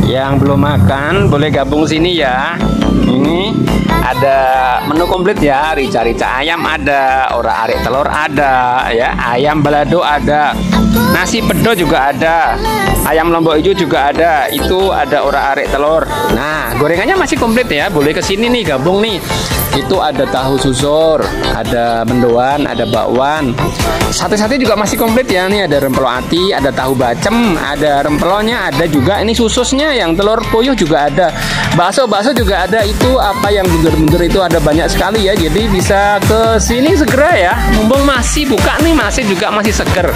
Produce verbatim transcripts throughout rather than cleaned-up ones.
Yang belum makan boleh gabung sini ya. Ini ada menu komplit ya, rica-rica ayam ada, ora arik telur ada, ya, ayam balado ada, nasi pedo juga ada, ayam lombok hijau juga ada, itu ada ora arik telur. Nah, gorengannya masih komplit ya, boleh kesini nih gabung nih. Itu ada tahu susur, ada mendoan, ada bakwan. Sate-sate juga masih komplit ya, nih ada rempelo ati, ada tahu bacem, ada rempelonya, ada juga ini sususnya yang telur puyuh juga ada. Bakso-bakso juga ada, itu apa yang bundur-bundur itu ada banyak sekali ya. Jadi bisa ke sini segera ya. Mumpung masih buka nih, masih juga masih seger.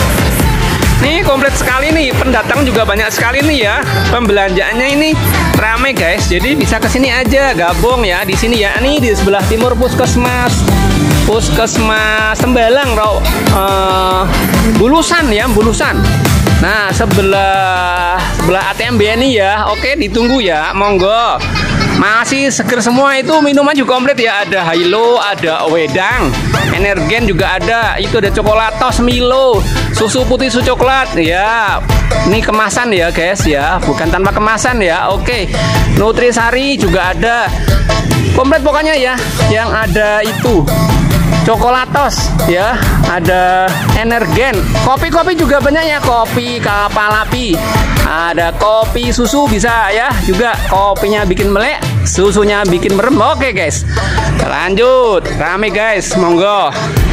Nih komplit sekali nih, pendatang juga banyak sekali nih ya. Pembelanjaannya ini rame guys. Jadi bisa ke sini aja gabung ya di sini ya. Nih di sebelah timur Puskesmas Puskesmas Tembalang, uh, Bulusan ya, Bulusan. Nah, sebelah sebelah A T M B N I ya. Oke, ditunggu ya. Monggo. Masih seger semua itu, minuman juga komplit ya. Ada Hilo, ada Wedang, Energen juga ada. Itu ada Coklatos Milo, susu putih susu coklat ya. Ini kemasan ya guys ya, bukan tanpa kemasan ya. Oke. Nutrisari juga ada. Komplit pokoknya ya. Yang ada itu Coklatos ya, ada Energen, kopi-kopi juga banyak ya, kopi Kapalapi, ada kopi susu bisa ya, juga kopinya bikin melek, susunya bikin merem. Oke guys, lanjut, rame guys, monggo,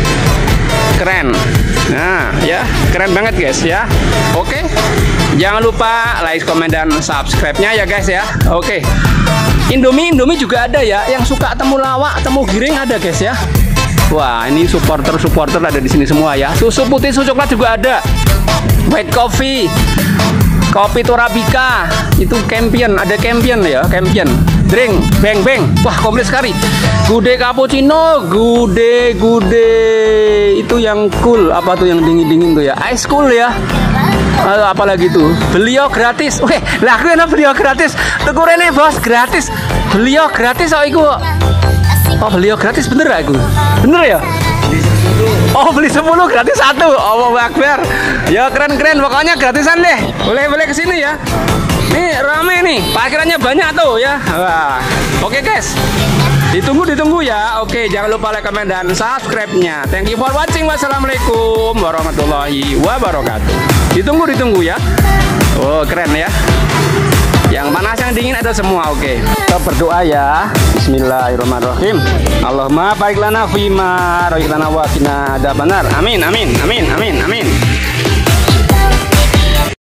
keren. Nah ya, keren banget guys ya. Oke, jangan lupa like, komen, dan subscribe-nya ya guys ya. Oke, Indomie, Indomie juga ada ya, yang suka temu lawak, temu giring ada guys ya. Wah, ini supporter-supporter ada di sini semua ya. Susu putih, susu coklat juga ada. White coffee, kopi Torabika, itu Champion, ada Champion ya, Champion. Drink, beng beng, wah komplit sekali. Gude cappuccino, gude gude, itu yang cool, apa tuh yang dingin dingin tuh ya, ice cool ya. Uh, apalagi tuh, beliau gratis. Weh, lah aku enak beliau gratis. Tukurnya bos gratis, beliau gratis oh iku. Oh beliau gratis bener aku, bener ya? Oh beli sepuluh gratis satu, oh Akbar. Ya keren-keren, pokoknya gratisan deh. Boleh-boleh kesini ya. Nih rame nih, parkirannya banyak tuh ya. Wah, oke guys, ditunggu ditunggu ya. Oke, jangan lupa like, comment, dan subscribe-nya. Thank you for watching. Wassalamualaikum warahmatullahi wabarakatuh. Ditunggu ditunggu ya. Oh keren ya. Yang panas yang dingin ada semua. Oke, kita berdoa ya. Bismillahirrahmanirrahim. Allahumma baik lana fima, baik lana wa qina adzabannar. Amin amin amin amin amin.